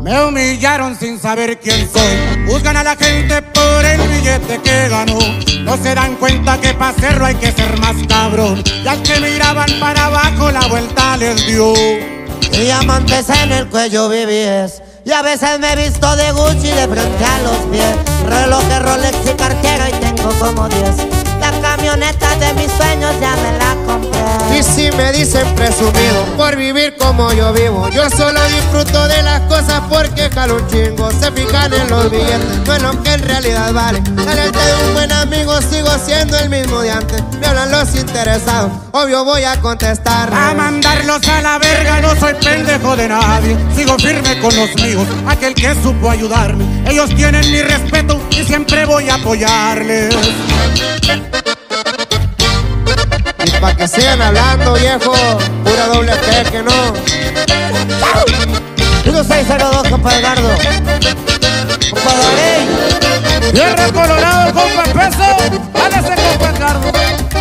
Me humillaron sin saber quién soy. Juzgan a la gente por el billete que ganó. No se dan cuenta que para hacerlo hay que ser más cabrón. Y al que miraban para abajo la vuelta les dio. Diamantes en el cuello BBS. Y a veces me he visto de Gucci de frente a los pies. Relojes, Rolex y cartera y tengo como 10. La camioneta de mis sueños ya me la compré. Y si me dicen presumido por vivir como yo vivo, yo solo disfruto de las cosas porque jalo un chingo. Se fijan en los billetes, no en lo que en realidad vale. Delante de un buen amigo sigo siendo el mismo de antes. Me hablan los interesados, obvio voy a contestar. A mandarlos a la verga, no soy pendejo de nadie. Sigo firme con los míos, aquel que supo ayudarme. Ellos tienen mi respeto y siempre voy a apoyarles. Y pa' que sigan hablando, viejo, pura doble P que no. 1602, compa Edgardo. Compa David. Tierra Colorado, compa Peso. Dálese, compa Edgardo.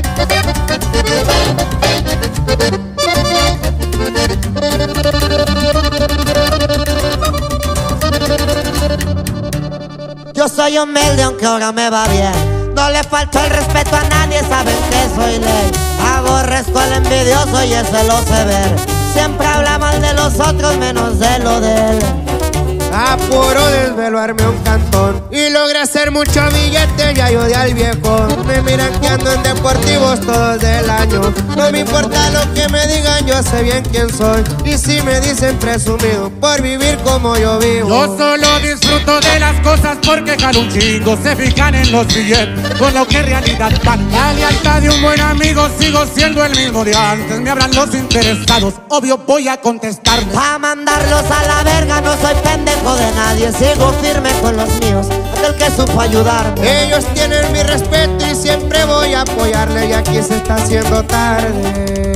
Yo soy humilde aunque ahora me va bien. No le falto el respeto a nadie, saben que soy ley. Aborrezco al envidioso y ese lo sé ver. Siempre habla mal de los otros menos de lo de él. Apuro desvelarme un cantón y logré hacer mucho billete, ya ayudé al viejo. Me miran que ando en deportivos todos del año. No me importa lo que me digan, yo sé bien quién soy. Y si me dicen presumido por vivir como yo vivo, yo solo disfruto de las cosas porque jalo un chingo. Se fijan en los billetes con lo que en realidad van. La lealtad de un buen amigo, sigo siendo el mismo de antes. Me hablan los interesados, obvio voy a contestar. Pa' mandarlos a la verga, no soy pendejo de nadie. Sigo firme con los míos, aquel que supo ayudarme. Ellos tienen mi respeto y siempre voy a apoyarle. Y aquí se está haciendo tarde.